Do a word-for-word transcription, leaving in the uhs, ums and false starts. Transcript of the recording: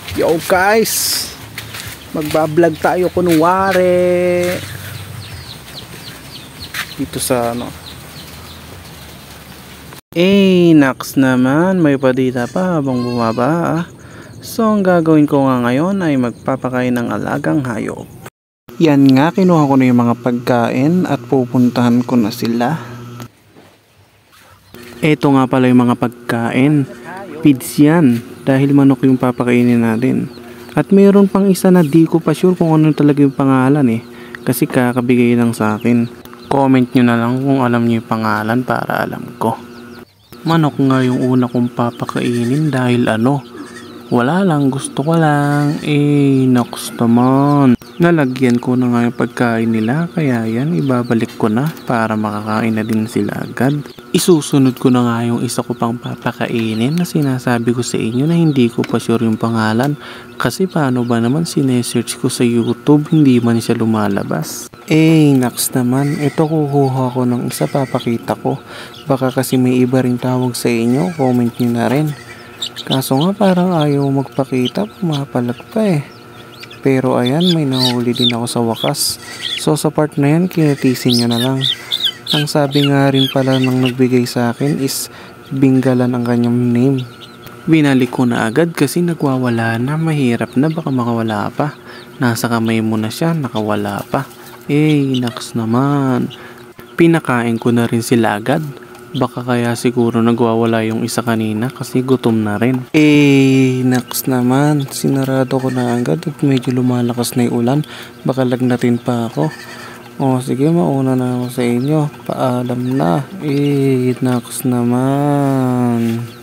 Yo guys, magbablog tayo kunwari dito sa ano. Eh, naks naman, may padita pa habang bumaba ah. So ang gagawin ko nga ngayon ay magpapakain ng alagang hayop. Yan nga, kinuha ko na yung mga pagkain at pupuntahan ko na sila. Eto nga pala yung mga pagkain. Feeds yan, dahil manok yung papakainin natin. At mayroon pang isa na di ko pa sure kung ano talaga yung pangalan eh. Kasi kakabigay lang sa akin. Comment nyo na lang kung alam nyo yung pangalan para alam ko. Manok nga yung una kong papakainin dahil ano, wala lang, gusto ko lang. Eh, naks naman. Nalagyan ko na nga yung pagkain nila, kaya yan, ibabalik ko na para makakain na din sila agad. Isusunod ko na nga yung isa ko pang papakainin na sinasabi ko sa inyo na hindi ko pa sure yung pangalan. Kasi paano ba naman sinesearch ko sa YouTube, hindi man siya lumalabas. Eh, naks naman, ito kukuha ko ng isa, papakita ko. Baka kasi may iba ring tawag sa inyo, comment nyo na rin. Kaso nga parang ayaw magpakita, pumapalag pa eh. Pero ayan, may nahuli din ako sa wakas. So sa part na yan, kinatisin nyo na lang. Ang sabi nga rin pala ng nagbigay sa akin is Binggalan ang kanyang name. Binalik ko na agad kasi nagwawala na, mahirap na, baka makawala pa. Nasa kamay mo na siya, nakawala pa. Eh, naks naman. Pinakain ko na rin sila agad. Baka kaya siguro nagwawala yung isa kanina kasi gutom na rin. Eh, naks naman. Sinarado ko na agad at medyo lumalakas na yung ulan. Baka lagnatin pa ako. O sige, mauna na ako sa inyo. Paalam na. Eh, naks naman.